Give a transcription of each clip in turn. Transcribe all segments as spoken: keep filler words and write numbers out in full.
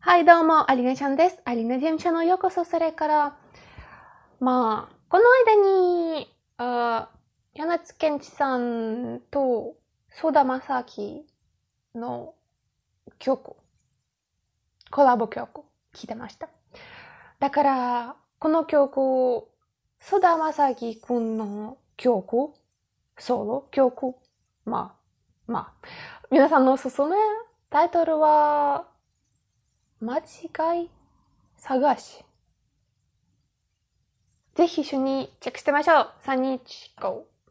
はい、どうも、アリナちゃんです。アリナジェムチャンネルへようこそ。それから、まあ、この間に、あ柳津健一さんと曽田正樹の曲、コラボ曲、聴いてました。だから、この曲、曽田正樹くんの曲、ソロ曲、まあ、まあ、皆さんのおすすめ、タイトルは、間違い探し。ぜひ一緒にチェックしてみましょう。さん、に、いち、ゴー。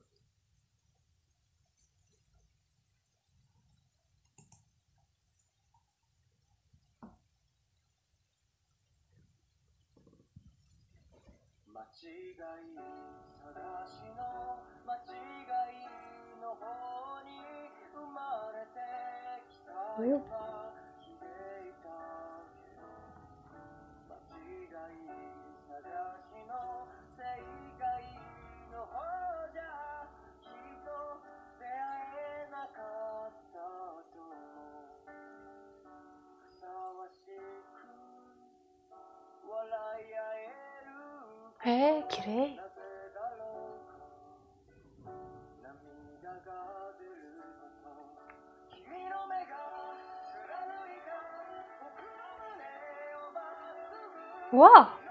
間違い探しの間違いの方に生まれてきたような気でいたけど、間違い探しの正解の方じゃきっと出会えなかったとふさわしく笑い合える。へえ、綺麗。なぜだろうか、涙が出ること君の目が貫いた僕の胸をまっすぐ。わあ、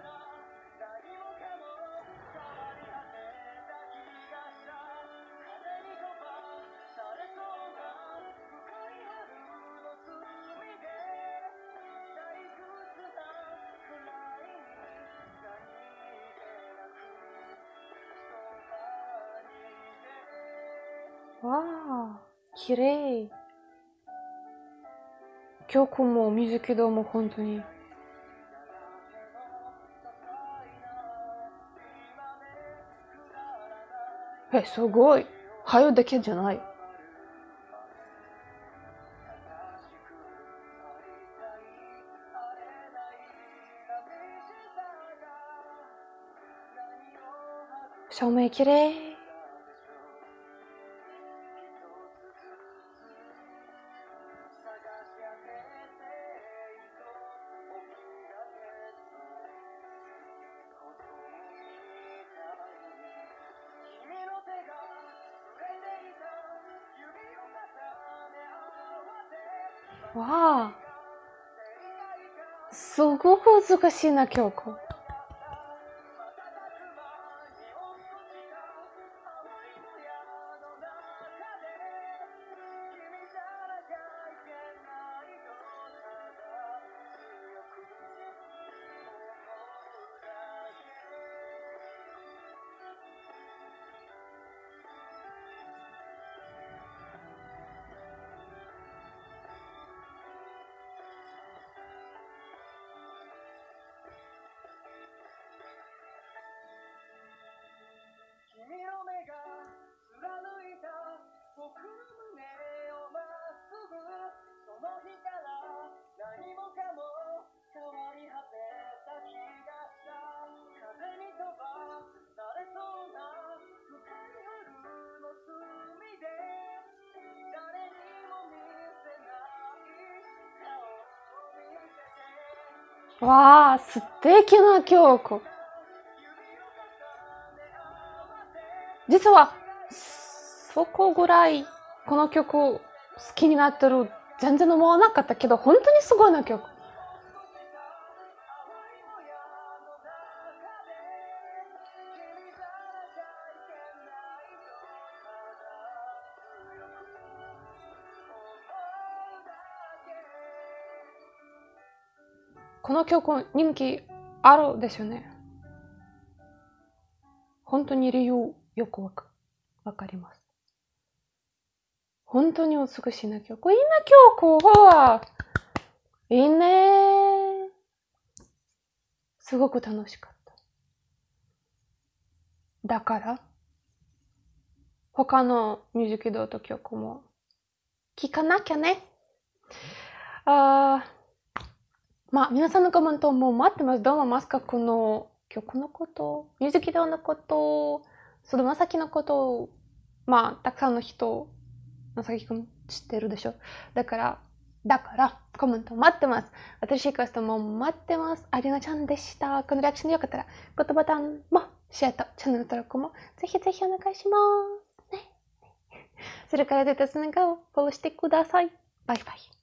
わあ、綺麗。曲もミュージックビデオも本当に。え、すごい。はよだけじゃない。照明綺麗。わあ、すごく難しいな曲。君の目が貫いた僕の胸をまっすぐ、その日から何もかも変わり果てた気がした。風に飛ばされそうな深い夜の隅で誰にも見せない顔を見せて。わあ、素敵な曲。実はそこぐらいこの曲好きになってる全然思わなかったけど、本当にすごいな曲。この曲人気あるですよね。本当に理由よくわかわかります。本当に美しいな曲。いいな曲はいいね。すごく楽しかった。だから他のミュージックビデオと曲も聴かなきゃね。あまあ皆さんのコメントも待ってます。どう思いますか？この曲のこと、ミュージックビデオのこと、そのまさきのこと、まあたくさんの人、まさきくん知ってるでしょ。だから、だから、 コメント待ってます。新しいクエストも待ってます。アリナちゃんでした。このリアクションでよかったら、グッドボタンも、シェアとチャンネル登録も、ぜひぜひお願いします。ね。それから出たスネガをフォローしてください。バイバイ。